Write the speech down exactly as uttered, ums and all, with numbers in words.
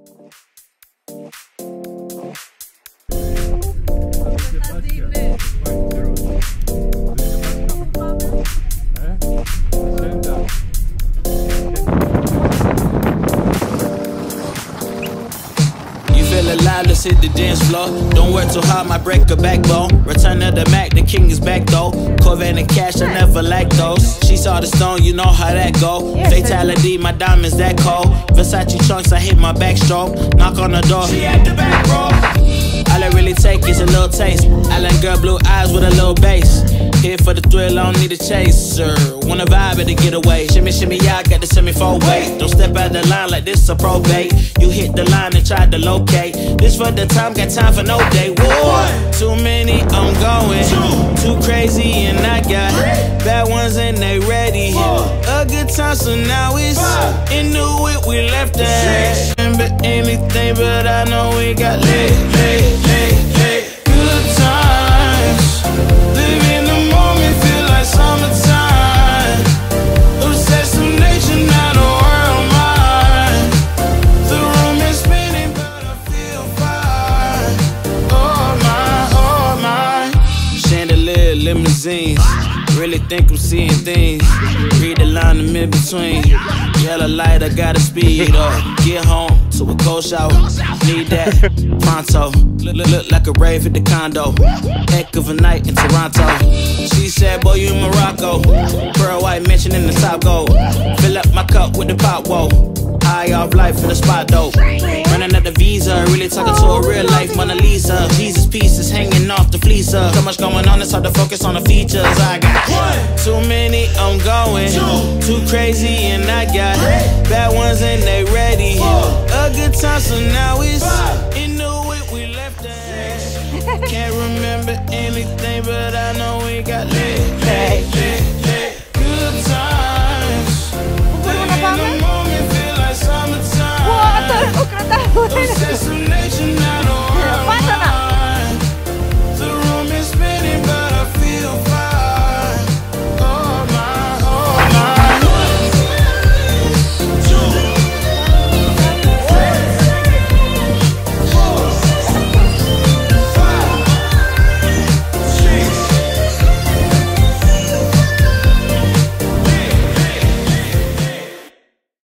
Alive, let's hit the dance floor. Don't work too hard, might break a backbone. Return of the Mac, the king is back though. Corvette and cash, I never lack those. She saw the stone, you know how that go. Fatality, my diamonds that cold. Versace trunks, I hit my backstroke. Knock on the door, she at the back, bro. All I really take is a little taste. Island girl, blue eyes with a little bass. Here for the thrill, I don't need a chaser. Wanna vibe at the getaway. Shimmy, shimmy, yeah, I got the semi-four weight. Don't step out the line like this a probate. You hit the line and try to locate. This for the time, got time for no day. One, too many, I'm going. Two, too crazy, and I got bad ones and they ready. A good time, so now it's into it. We left that. Remember anything, but I know we got lit, lit, lit, lit. Good times, live in the moment, feel like summertime. Obsessed with nature, not a world mine. The room is spinning, but I feel fine. Oh my, oh my. Chandelier, limousines. Really think I'm seeing things. Read the line in mid-between. Yellow light, I gotta speed up. Get home to a cold shower. Need that pronto. Look, look, look like a rave at the condo. Heck of a night in Toronto. She said, boy, you in Morocco. Pearl white mention in the top gold. Fill up my cup with the pop, whoa. High off life in the spot though. Running at the visa, really talking to a real life Mona Lisa. Jesus pieces hanging off the fleecer. So much going on, it's hard to focus on the features. I got one, too many, I'm going. Two, too crazy, and I got bad ones and they ready. A good time, so now it's into it. We left that. Can't remember anything, but I know we got lit, lit, lit.